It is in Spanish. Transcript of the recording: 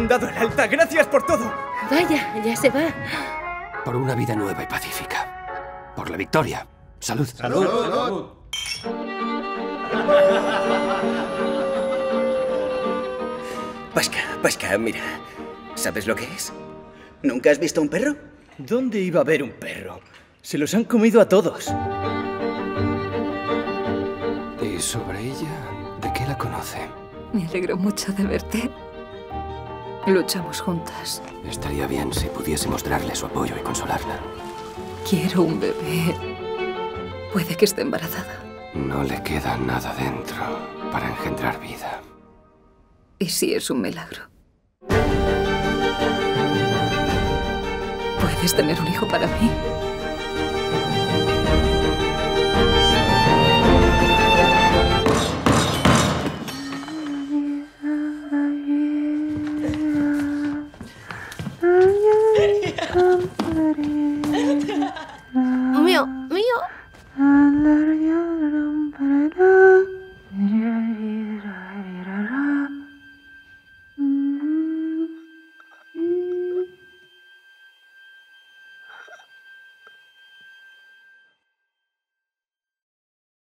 han dado el alta. Gracias por todo. Vaya, ya se va. Por una vida nueva y pacífica. Por la victoria. Salud. ¡Salud! ¡Salud! Pasca, mira. ¿Sabes lo que es? ¿Nunca has visto un perro? ¿Dónde iba a haber un perro? Se los han comido a todos. ¿Y sobre ella? ¿De qué la conoce? Me alegro mucho de verte. Luchamos juntas. Estaría bien si pudiésemos darle su apoyo y consolarla. Quiero un bebé. Puede que esté embarazada. No le queda nada dentro para engendrar vida. ¿Y si es un milagro? ¿Puedes tener un hijo para mí?